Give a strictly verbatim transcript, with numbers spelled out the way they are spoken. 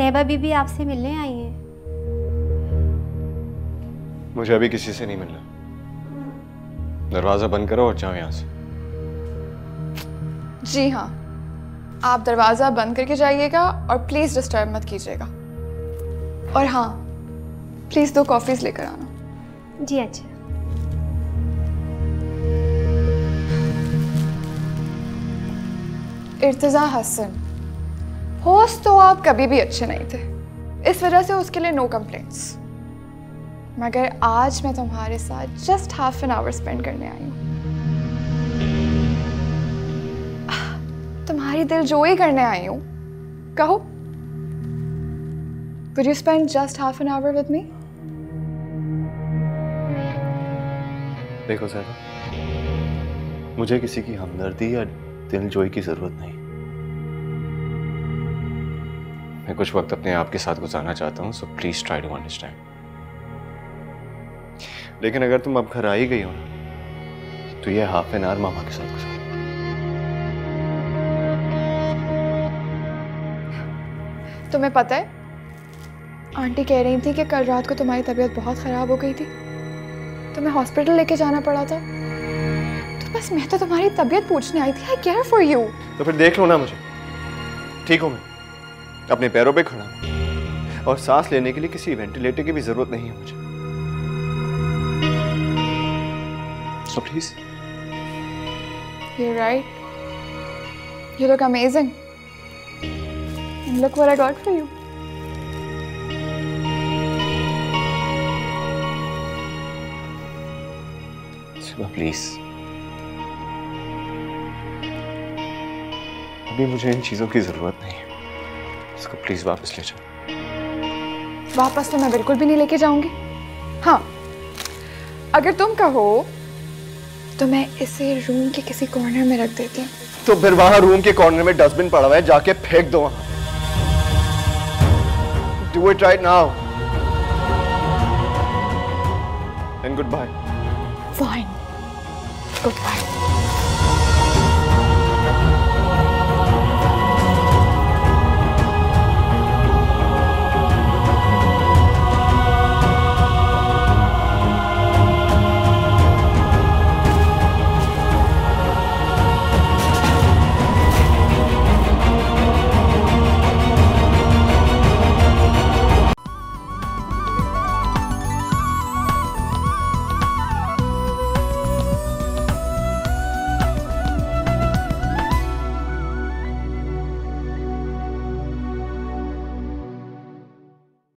मेहबा बीबी आपसे मिलने आई हैं। मुझे अभी किसी से नहीं मिलना। दरवाजा बंद करो और जाओ यहाँ से। जी हाँ, आप दरवाजा बंद करके जाइएगा और प्लीज डिस्टर्ब मत कीजिएगा। और हाँ, प्लीज दो कॉफीज लेकर आना। जी अच्छा। इर्तिजा हसन, होस्ट तो आप कभी भी अच्छे नहीं थे, इस वजह से उसके लिए नो कंप्लेंट्स। मगर आज मैं तुम्हारे साथ just half an hour spend करने आई हूँ। तुम्हारी दिल जोई करने आई हूँ। कहो, Would you spend just half an hour with me? देखो ज़रा, मुझे किसी की हमदर्दी या दिलजोई की जरूरत नहीं। मैं कुछ वक्त अपने आप के साथ गुजारना चाहता हूँ, so please try to understand. लेकिन अगर तुम अब घर आ ही गई हो ना, तो ये हाफ एन आवर मामा के साथ गुजारो। तुम्हें पता है, आंटी कह रही थी कि कल रात को तुम्हारी तबीयत बहुत खराब हो गई थी, तुम्हें हॉस्पिटल लेके जाना पड़ा था। तो बस मैं तो तुम्हारी तबीयत पूछने आई थी। I care for you. तो फिर देख लो ना मुझे, ठीक हूँ मैं, अपने पैरों पे खड़ा हूँ और सांस लेने के लिए किसी वेंटिलेटर की भी जरूरत नहीं है मुझे। So please. You're right. You look amazing. And look what I got for you. Shiva, please. अभी मुझे इन चीजों की जरूरत नहीं है। इसको प्लीज वापस ले जाओ। वापस तो मैं बिल्कुल भी नहीं लेके जाऊंगी। हाँ, अगर तुम कहो तो मैं इसे रूम के किसी कॉर्नर में रख देती हूँ। तो फिर वहां रूम के कॉर्नर में डस्टबिन पड़ा हुआ है, जाके फेंक दो वहां। Do it right now. And goodbye. Fine. Goodbye.